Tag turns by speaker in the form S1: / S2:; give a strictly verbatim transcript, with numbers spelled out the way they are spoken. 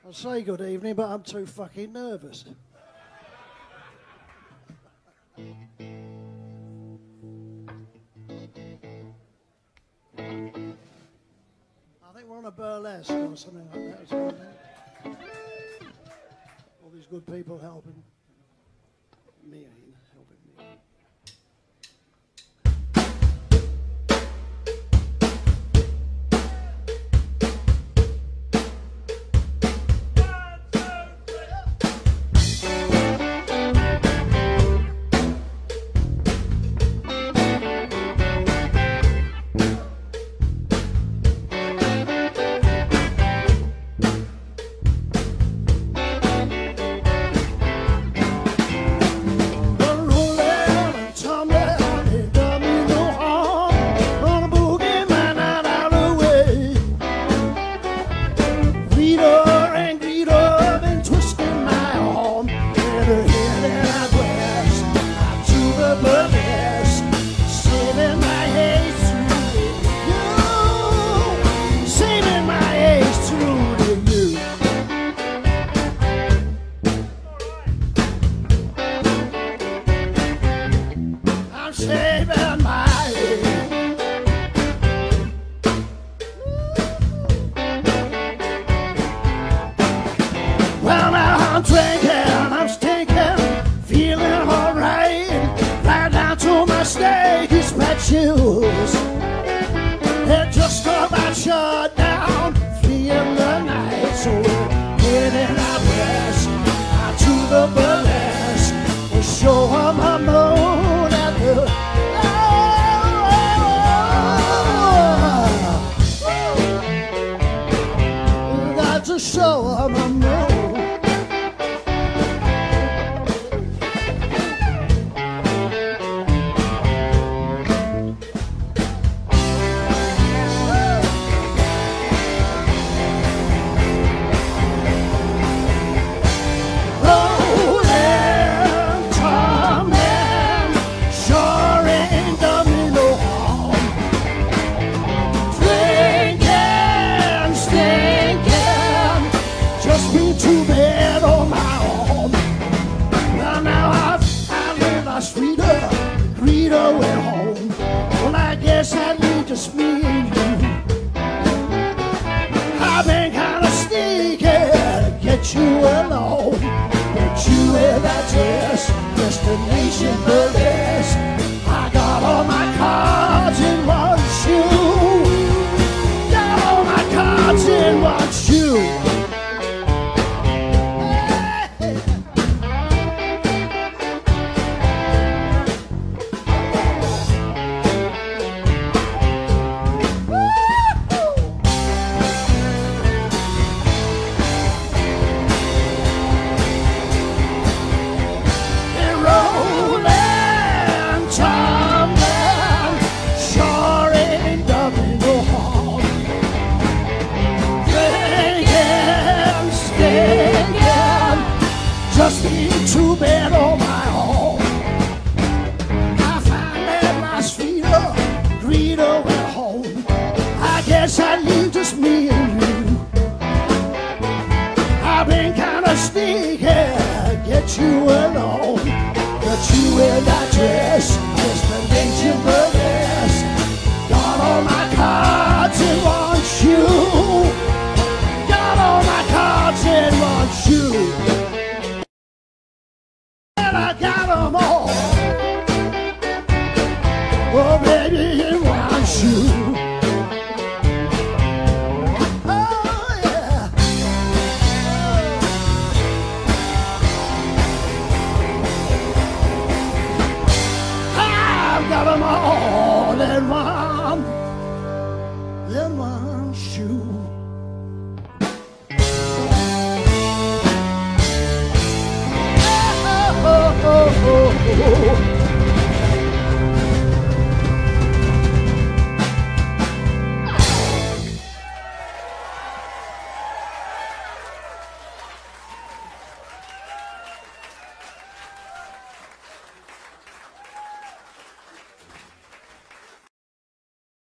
S1: I say good evening, but I'm too fucking nervous. I think we're on a burlesque or something like that. All these good people helping me, helping me. They're just about shut down, fleeing the night. So we're heading out west, out to the burlesque. We'll show them a moon at the oh, we got to show them a moon. Just me and you. I've been kind of sneaky to get you alone, get you in that dress, destination burlesque. I got all my cards in one shoe, got all my cards in one shoe. Just into bed on my own. I finally my sweeter Rita went home. I guess I leave just me and you. I've been kind of sneaky, get you alone, get you in that dress, destination burlesque. Got all my cards in one shoe, got all my cards in one shoe. I got them all, oh baby, in one shoe. Oh yeah. I've got them all in one, in one shoe. Oh, oh, oh, oh.